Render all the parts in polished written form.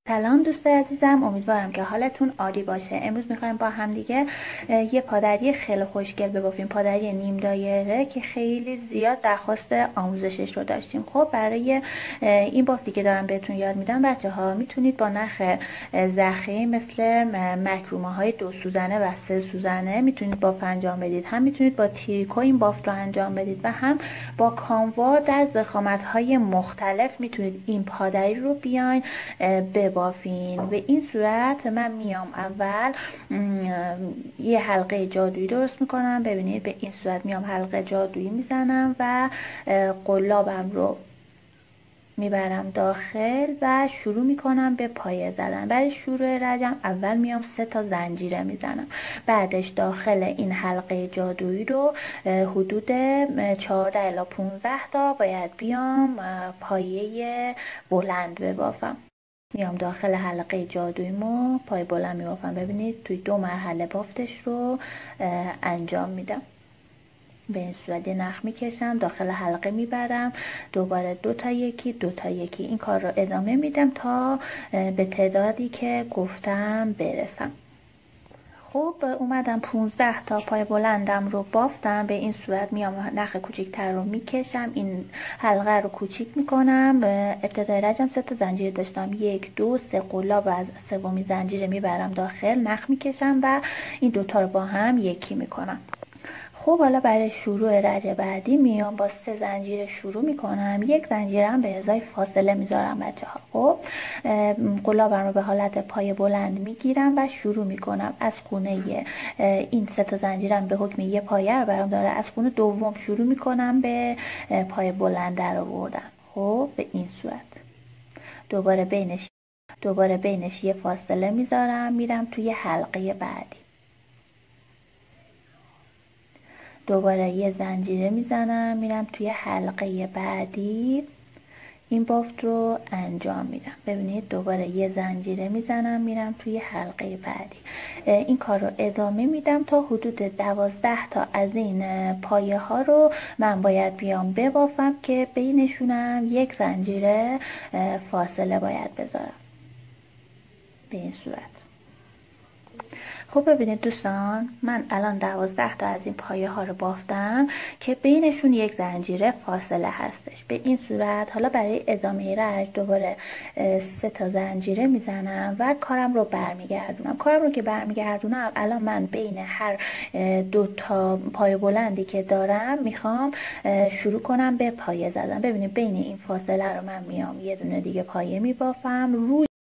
سلام دوستای عزیزم، امیدوارم که حالتون عالی باشه. امروز میخوایم با هم دیگه یه پادری خیلی خوشگل ببافیم، پادری نیم دایره که خیلی زیاد درخواست آموزشش رو داشتیم. خب برای این بافتی که دارم بهتون یاد میدم بچه ها میتونید با نخ زخیم مثل مکرومه های 2 سوزنه و 3 سوزنه میتونید باف انجام بدید، هم میتونید با تریکو این بافت رو انجام بدید و هم با کانوا در ضخامت های مختلف میتونید این پادری رو بیاین بافین. به این صورت من میام اول یه حلقه جادویی درست میکنم. ببینید به این صورت میام حلقه جادویی میزنم و قلابم رو میبرم داخل و شروع میکنم به پایه زدن. برای شروع رجم اول میام 3 تا زنجیره میزنم، بعدش داخل این حلقه جادویی رو حدود 14 الی 15 تا باید بیام پایه بلند ببافم. میام داخل حلقه جادوییمو پای بلند میبافم. ببینید توی 2 مرحله بافتش رو انجام میدم. به این صورت نخ میکشم داخل حلقه میبرم، دوباره 2 تا یکی 2 تا یکی این کار رو ادامه میدم تا به تعدادی که گفتم برسم. خب اومدم 15 تا پای بلندم رو بافتم. به این صورت میام نخ کوچیک‌تر رو میکشم، این حلقه رو کوچیک میکنم. ابتدای رجم 3 تا زنجیر داشتم، 1 2 3 قلاب از سومی زنجیر میبرم داخل، نخ میکشم و این دوتا رو با هم یکی میکنم. خب حالا برای شروع رج بعدی میام با 3 زنجیر شروع میکنم، 1 زنجیرم به ازای فاصله میذارم بچه ها. خب قلابم رو به حالت پای بلند میگیرم و شروع میکنم از خونه این 3 تا زنجیرم به حکم یه پایه رو برام داره، از خونه دوم شروع میکنم به پای بلند در آوردن. خب به این صورت دوباره بینش یه فاصله میذارم، میرم توی حلقه بعدی، دوباره یه زنجیره میزنم، میرم توی حلقه بعدی، این بافت رو انجام میدم. ببینید دوباره یه زنجیره میزنم، میرم توی حلقه بعدی. این کار رو ادامه میدم تا حدود 12 تا از این پایه ها رو من باید بیام ببافم که بینشونم 1 زنجیره فاصله باید بذارم. به این صورت. خب ببینید دوستان، من الان 12 تا از این پایه ها رو بافتم که بینشون 1 زنجیره فاصله هستش. به این صورت حالا برای ادامه رج دوباره 3 تا زنجیره میزنم و کارم رو برمیگردونم. کارم رو که برمیگردونم الان من بین هر 2 تا پایه بلندی که دارم میخوام شروع کنم به پایه زدن. ببینید بین این فاصله رو من میام یه دونه دیگه پایه میبافم،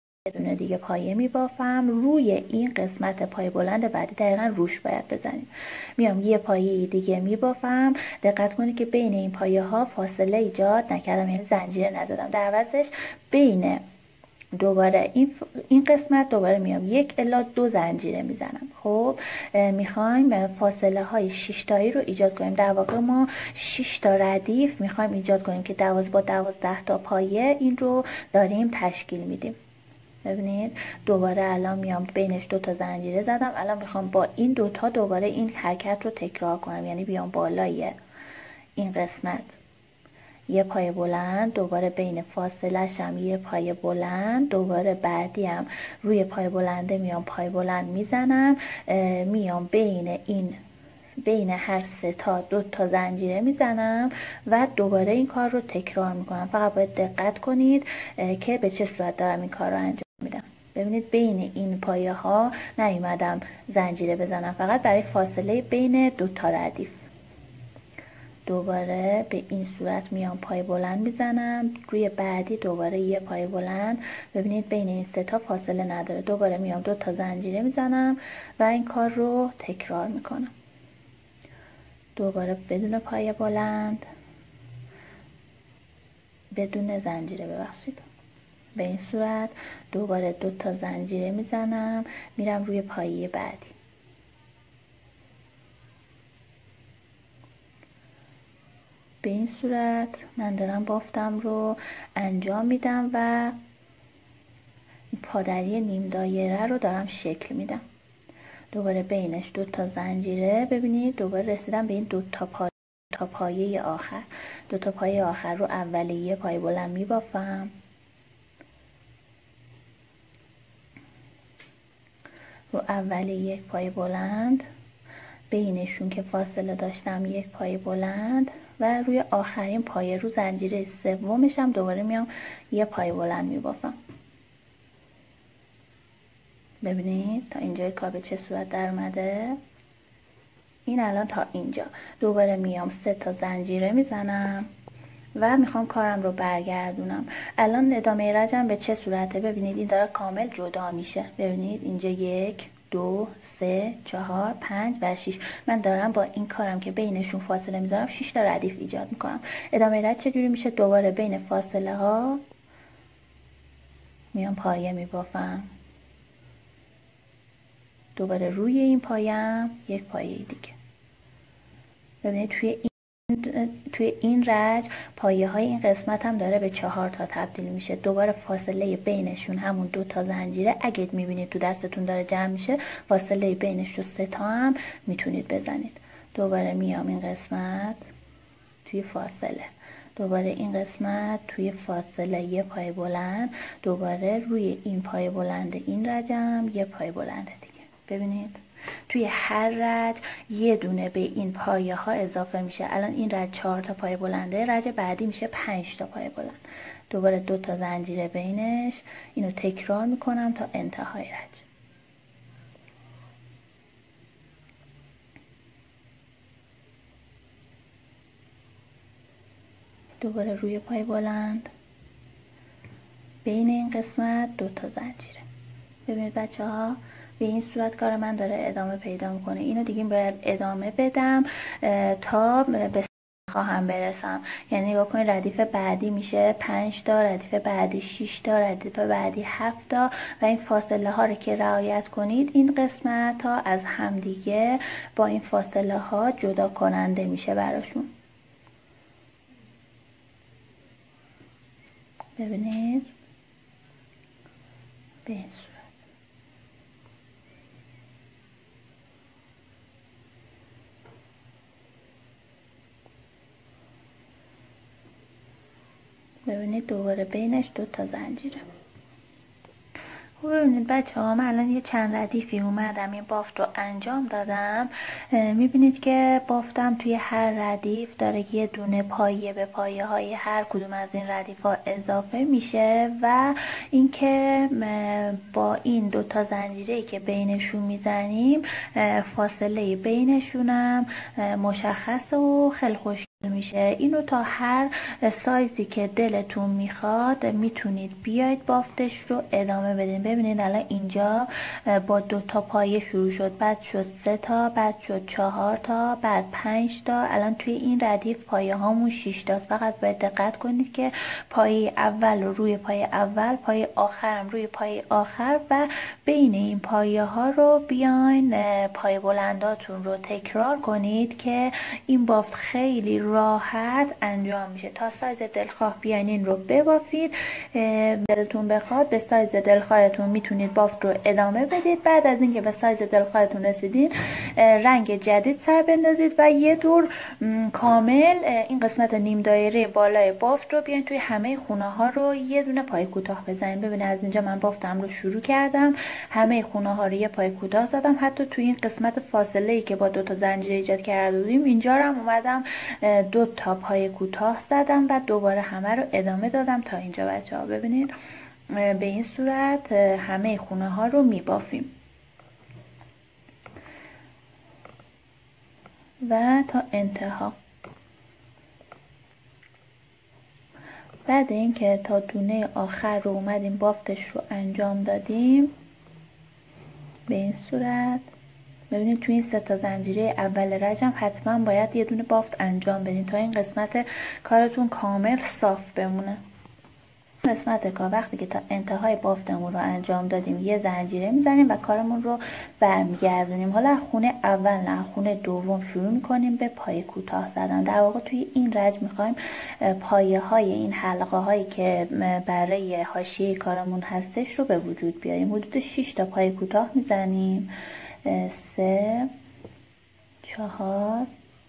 روی این قسمت پای بلند بعدی دقیقا روش باید بزنیم. میام یه پایه دیگه میبافم. دقت کنید که بین این پایه ها فاصله ایجاد نکردم، یعنی زنجیره نزدم. در عوضش بین دوباره این قسمت دوباره میام 1 الی 2 زنجیره میزنم. خب میخوایم فاصله های 6 تایی رو ایجاد کنیم. در واقع ما 6 تا ردیف میخوایم ایجاد کنیم که با 12 تا پایه این رو داریم تشکیل میدیم. ببینید دوباره الان میام بینش 2 تا زنجیره زدم. الان میخوام با این 2 تا دوباره این حرکت رو تکرار کنم، یعنی بیام بالای این قسمت یه پای بلند، دوباره بین فاصله شم یه پای بلند، دوباره بعدی هم روی پای بلنده میام پای بلند میزنم، میام بین هر 3 تا 2 تا زنجیره میزنم و دوباره این کار رو تکرار میکنم. فقط باید دقت کنید که به چه صورت دارم این کار رو انجام میدم. ببینید بین این پایه ها نیومدم زنجیره بزنم، فقط برای فاصله بین 2 تا ردیف. دوباره به این صورت میام پای بلند میزنم، روی بعدی دوباره یه پای بلند. ببینید بین این 3 تا فاصله نداره. دوباره میام 2 تا زنجیره میزنم و این کار رو تکرار میکنم. دوباره بدون پای بلند، بدون زنجیره، ببخشید. به این صورت دوباره 2 تا زنجیره میزنم، میرم روی پایه بعدی. به این صورت من دارم بافتم رو انجام میدم و این پادری نیم دایره رو دارم شکل میدم. دوباره بینش 2 تا زنجیره. ببینید دوباره رسیدم به این 2 تا پایه آخر. 2 تا پایه آخر رو اولیه پای بلند میبافم، رو اولی یک پای بلند، بینشون که فاصله داشتم یک پای بلند و روی آخرین پایه رو زنجیره سومش هم دوباره میام یه پای بلند میبافم. ببینید تا اینجای کار به چه صورت در اومده. این الان تا اینجا. دوباره میام 3 تا زنجیره میزنم و میخوام کارم رو برگردونم. الان ادامه رجم به چه صورته؟ ببینید این داره کامل جدا میشه. ببینید اینجا 1 2 3 4 5 و 6. من دارم با این کارم که بینشون فاصله میذارم 6 تا ردیف ایجاد میکنم. ادامه رج چجوری میشه؟ دوباره بین فاصله ها میام پایه میبافم، دوباره روی این پایم یک پایه دیگه. ببینید توی این رج پایه های این قسمت هم داره به 4 تا تبدیل میشه. دوباره فاصله بینشون همون 2 تا زنجیره، اگه میبینید تو دستتون داره جمع میشه فاصله بینش رو 3 تا هم میتونید بزنید. دوباره میام این قسمت توی فاصله، دوباره این قسمت توی فاصله یه پای بلند، دوباره روی این پای بلند این رجم یه پای بلند دیگه. ببینید توی هر رج یه دونه به این پایه ها اضافه میشه. الان این رج 4 تا پای بلنده، رج بعدی میشه 5 تا پای بلند. دوباره 2 تا زنجیره بینش. اینو تکرار میکنم تا انتهای رج. دوباره روی پای بلند، بین این قسمت 2 تا زنجیره. ببینید بچه ها به این صورت کار من داره ادامه پیدا میکنه. اینو دیگه باید ادامه بدم تا به خواهم برسم. یعنی نگاه کنید ردیف بعدی میشه 5 تا، ردیف بعدی 6 تا، ردیف بعدی 7 تا و این فاصله ها رو که رعایت کنید این قسمت تا از همدیگه با این فاصله ها جدا کننده میشه براشون. ببینید به این صورت. ببینید دوباره بینش 2 تا زنجیره. ببینید بچه ها من الان یه چند ردیفی اومدم این بافت رو انجام دادم. میبینید که بافتم توی هر ردیف داره یه دونه پایه به پایه های هر کدوم از این ردیف ها اضافه میشه و اینکه با این 2 تا زنجیره که بینشون میزنیم فاصله بینشونم مشخصه و خیلی خوش میشه. اینو تا هر سایزی که دلتون میخواد میتونید بیاید بافتش رو ادامه بدین. ببینید الان اینجا با 2 تا پایه شروع شد، بعد شد 3 تا، بعد شد 4 تا، بعد 5 تا. الان توی این ردیف پایه هامون 6 تاست. فقط باید دقت کنید که پایه اول رو روی پایه اول، پایه آخرم روی پایه آخر و بین این پایه ها رو بیاین پایه بلنداتون رو تکرار کنید که این بافت خیلی راحت انجام میشه. تا سایز دلخواه بیاین این رو ببافید. دلتون بخواد به سایز دلخواهتون میتونید بافت رو ادامه بدید. بعد از اینکه به سایز دلخواهتون رسیدین رنگ جدید سر بندازید و یه دور کامل این قسمت نیم دایره بالای بافت رو بیاین توی همه خونه ها رو یه دونه پای کوتاه بزنید. ببینید از اینجا من بافتم رو شروع کردم، همه خونه ها رو یه پای کوتاه زدم، حتی توی این قسمت فاصله ای که با 2 تا زنجیره ایجاد کرده بودیم اینجا رو هم اومدم 2 تا پای کوتاه زدم و دوباره همه رو ادامه دادم تا اینجا. بچه ها ببینید به این صورت همه خونه ها رو میبافیم و تا انتها. بعد اینکه تا دونه آخر رو اومدیم بافتش رو انجام دادیم به این صورت ببینید توی این 3 تا زنجیره اول رجم حتما باید یه دونه بافت انجام بدین تا این قسمت کارتون کامل صاف بمونه. قسمت کار وقتی که تا انتهای بافتمون رو انجام دادیم یه زنجیره میزنیم و کارمون رو برمیگردونیم. حالا خونه اول نه خونه دوم شروع میکنیم به پایه کوتاه زدن. در واقع توی این رج میخوایم پایه های این حلقه هایی که برای حاشیه کارمون هستش رو به وجود بیاریم. حدود 6 تا پایه کوتاه میزنیم. 3 4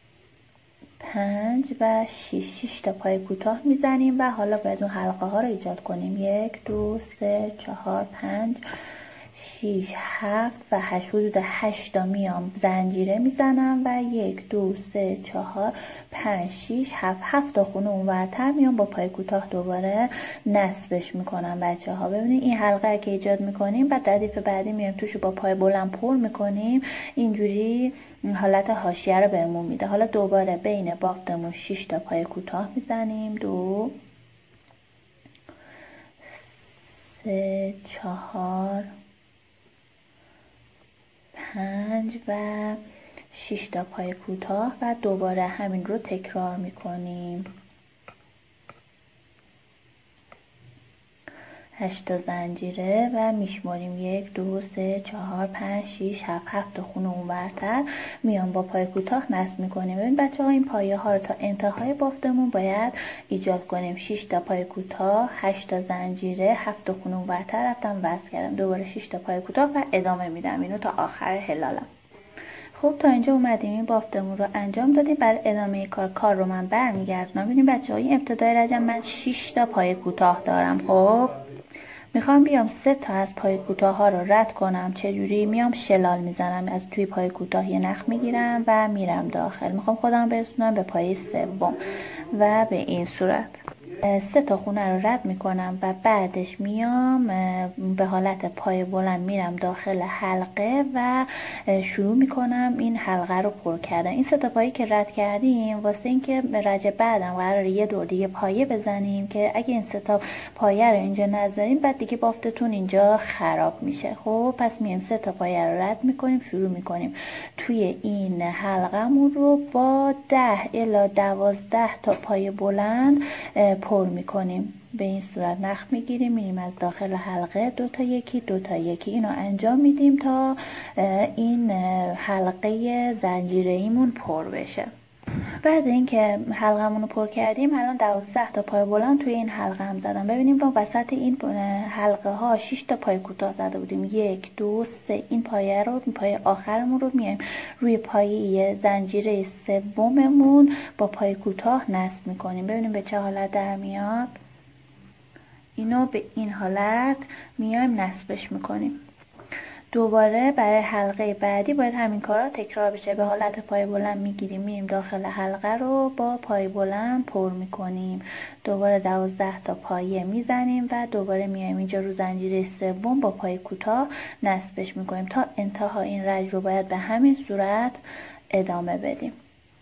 5 و 6 تا پای کوتاه میزنیم و حالا باید اون حلقه ها رو ایجاد کنیم. 1 2 3 4 5 6 7 و 8 حدود 8 تا میام زنجیره میزنم و 1 2 3 4 5 6 7 تا خونه اونورتر میام با پای کوتاه دوباره نصبش میکنم بچه ها. ببینید این حلقه که ایجاد میکنیم بعد ردیف بعدی میایم توش با پای بلند پر میکنیم، اینجوری حالت حاشیه رو بهمون میده. حالا دوباره بین بافتمون 6 تا پای کوتاه میزنیم، 2 3 4 5 و 6 تا پای کوتاه و دوباره همین رو تکرار میکنیم. 8 تا زنجیره و میشماریم 1 2 3 4 5 6 7 تا خونه اونورتر میام با پای کوتاه نصب میکنیم. ببین بچه ها این پایه ها رو تا انتهای بافتمون باید ایجاد کنیم. 6 تا پای کوتاه، 8 تا زنجیره، 7 تا خونه اونورتر رفتم وصل کردم، دوباره 6 تا پای کوتاه و ادامه میدم اینو تا آخر هلالم. خب تا اینجا اومدیم این بافتمون رو انجام دادیم. برای ادامه کار رو من برمیگردونم. ببینیم بچه های ابتدای رجب من 6 تا پای کوتاه دارم. خب میخوام بیام 3 تا از پای کوتاه ها رو رد کنم. چجوری؟ میام شلال میزنم، از توی پای کوتاه یه نخ میگیرم و میرم داخل. میخوام خودم برسونم به پای سوم و به این صورت 3 تا خونه رو رد میکنم و بعدش میام به حالت پای بلند میرم داخل حلقه و شروع میکنم این حلقه رو پر کردن. این 3 تا پایه که رد کردیم واسه اینکه رجب بعدم قراره یه دور دیگه پایه بزنیم که اگه این 3 تا پایه رو اینجا نذاریم بعد دیگه بافتتون اینجا خراب میشه. خب پس میایم 3 تا پایه رو رد میکنیم، شروع میکنیم توی این حلقمون رو با 10 الی 12 تا پای بلند پر میکنیم. به این صورت نخ میگیریم، میریم از داخل حلقه 2 تا 1 2 تا 1 اینو انجام میدیم تا این حلقه زنجیره ایمون پر بشه. بعد اینکه حلقمون رو پر کردیم الان 12 تا پای بلند توی این حلقه هم زدم. ببینیم با وسط این حلقه ها 6 تا پای کوتاه زده بودیم، 1 2 3 این پایه رو، این پایه آخرمون رو میایم روی پایه زنجیره سوممون با پای کوتاه نصب میکنیم. ببینیم به چه حالت در میاد. اینو به این حالت میایم نصبش میکنیم. دوباره برای حلقه بعدی باید همین کارا تکرار بشه. به حالت پای بلند میگیریم، میریم داخل حلقه رو با پای بلند پر میکنیم، دوباره 12 تا پایه میزنیم و دوباره میایم اینجا رو زنجیره سوم با پای کوتاه نصبش میکنیم. تا انتها این رج رو باید به همین صورت ادامه بدیم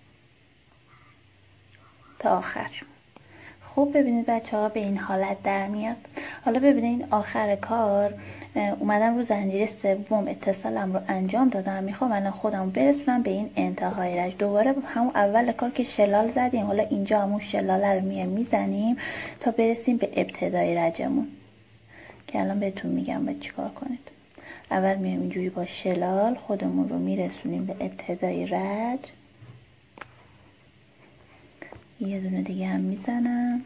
تا آخر. خوب ببینید بچه ها به این حالت در میاد. حالا ببینید آخر کار اومدم رو زنجیره سوم اتصالم رو انجام دادم. میخوام الان خودم برسونم به این انتهای رج. دوباره همون اول کار که شلال زدیم حالا اینجا همون شلاله رو میزنیم تا برسیم به ابتدای رجمون که الان بهتون میگم باید چیکار کنید. اول میایم اینجوری با شلال خودمون رو میرسونیم به ابتدای رج. یه دونه دیگه هم میزنم.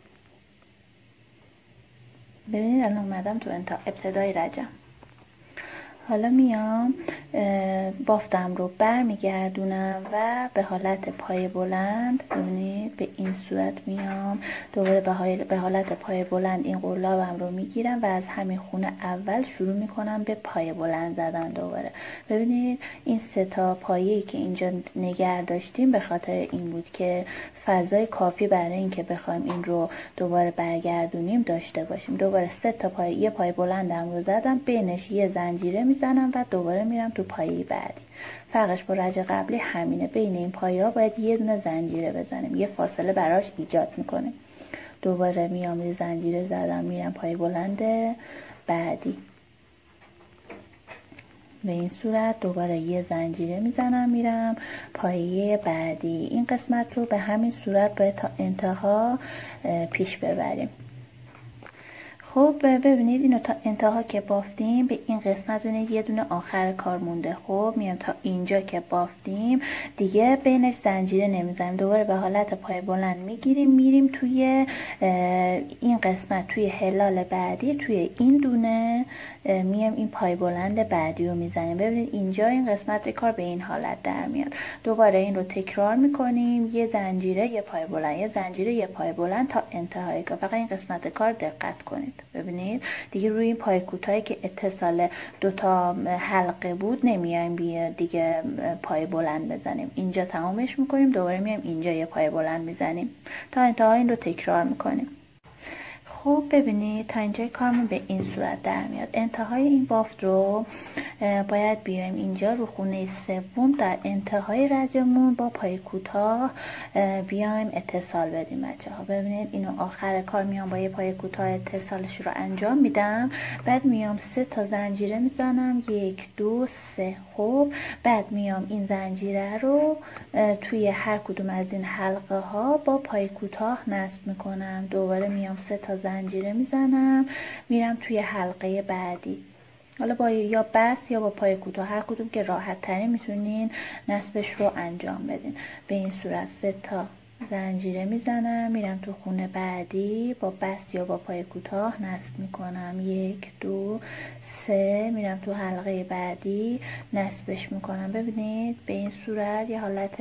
ببینید الان اومدم تو ابتدای رجم. حالا میام بافتم رو برمیگردونم و به حالت پای بلند، ببینید به این صورت میام دوباره به حالت پای بلند این قلابم رو میگیرم و از همین خونه اول شروع میکنم به پای بلند زدن. دوباره ببینید این 3 تا پایه‌ای که اینجا نگه داشتیم به خاطر این بود که فضای کافی برای اینکه بخوایم این رو دوباره برگردونیم داشته باشیم. دوباره 3 تا پایه، یه پای بلندم رو زدم، بینش یه زنجیره میزنم و دوباره میرم تو پایه بعدی. فرقش با رج قبلی همینه، بین این پایه ها باید یه دونه زنجیره بزنیم، یه فاصله براش ایجاد میکنیم. دوباره میام یه زنجیره زدم، میرم پای بلند بعدی. به این صورت دوباره یه زنجیره میزنم، میرم پایه بعدی. این قسمت رو به همین صورت باید تا انتها پیش ببریم. خب ببینید اینو تا انتها که بافتیم به این قسمت ببینید یه دونه آخر کار مونده. خب میام تا اینجا که بافتیم دیگه بینش زنجیره نمیزنیم، دوباره به حالت پای بلند میگیریم، میریم توی این قسمت، توی هلال بعدی، توی این دونه میام این پای بلند بعدی رو میزنیم. ببینید اینجا این قسمت کار به این حالت در میاد. دوباره این رو تکرار میکنیم، یه زنجیره یه پای بلند، یه زنجیره یه پای بلند تا انتهای کار. فقط این قسمت کار دقت کنید. ببینید دیگه روی این پای کوتاهی که اتصال دوتا حلقه بود نمیایم دیگه پای بلند بزنیم. اینجا تمامش میکنیم، دوباره میایم اینجا یه پای بلند میزنیم تا انتهای این رو تکرار میکنیم. خب ببینید تا اینجای کارمون به این صورت در میاد. انتهای این بافت رو باید بیایم اینجا رو خونه سوم در انتهای رجمون با پای کوتاه بیایم اتصال بدیم بچه ها. ببینید اینو آخر کار میام با یه پای کوتاه اتصالش رو انجام میدم، بعد میام 3 تا زنجیره میزنم، 1 2 3. خب بعد میام این زنجیره رو توی هر کدوم از این حلقه ها با پای کوتاه نصب میکنم، دوباره میام 3 تا زنجیره میزنم، میرم توی حلقه بعدی. حالا با یا بست یا با پای کوتاه هر کدوم که راحت تری میتونین نصبش رو انجام بدین. به این صورت 3 تا زنجیره میزنم، میرم تو خونه بعدی، با بست یا با پای کوتاه نصب میکنم، 1 2 3. میرم تو حلقه بعدی نصبش میکنم. ببینید به این صورت یه حالت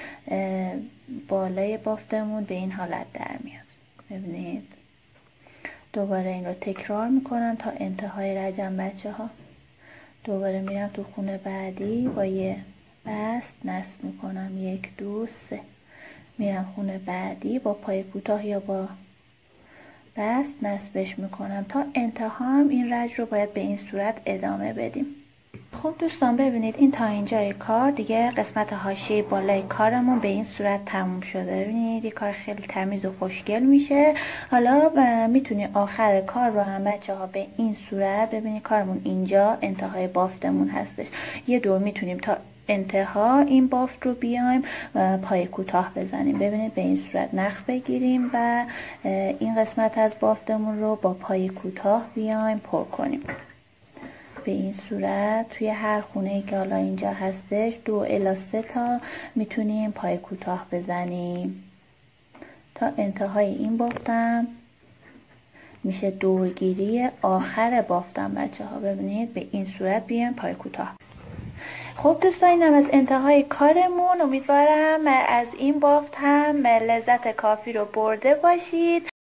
بالای بافتمون به این حالت در میاد. ببینید دوباره این رو تکرار میکنم تا انتهای رجم بچه ها. دوباره میرم تو خونه بعدی با یه بست نصب میکنم، 1 2 3. میرم خونه بعدی با پای کوتاه یا با بست نصبش میکنم تا انتها. هم این رج رو باید به این صورت ادامه بدیم. خب دوستان ببینید این تا اینجای کار دیگه قسمت حاشیه بالای کارمون به این صورت تموم شده. ببینید یه کار خیلی تمیز و خوشگل میشه. حالا میتونی آخر کار رو هم بچه ها به این صورت ببینید. کارمون اینجا انتهای بافتمون هستش، یه دور میتونیم تا انتها این بافت رو بیایم پای کوتاه بزنیم. ببینید به این صورت نخ بگیریم و این قسمت از بافتمون رو با پای کوتاه بیایم پر کنیم. به این صورت توی هر خونه ای که حالا اینجا هستش 2 الی 3 تا میتونیم پای کوتاه بزنیم تا انتهای این بافتم میشه دورگیری آخر بافتم بچه ها. ببینید به این صورت بیایم پای کوتاه. خب دوستان اینم از انتهای کارمون. امیدوارم از این بافت هم لذت کافی رو برده باشید.